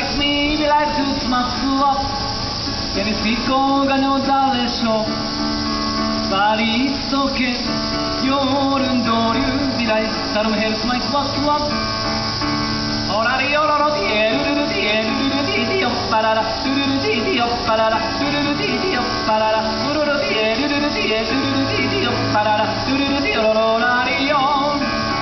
likes me, vi like to smatsua. Benefiko ga nyoza desho. Baristoke, yorun doru, vi like sarum help my smatsua. Orari ororo die, die, die, parara, die, parara, die, parara, die, parara, die, orari on.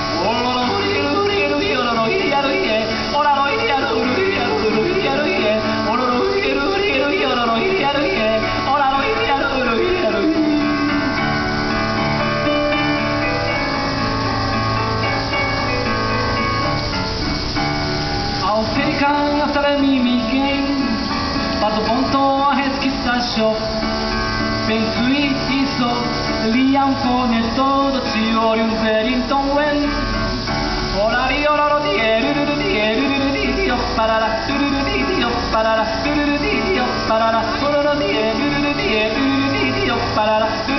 Kan hasta mi miguel, pato ponto es quizás yo, pensui hizo, liam con el todo, chiori un perinton wen, orari ororo die, parara, parara, parara, ororo die, parara.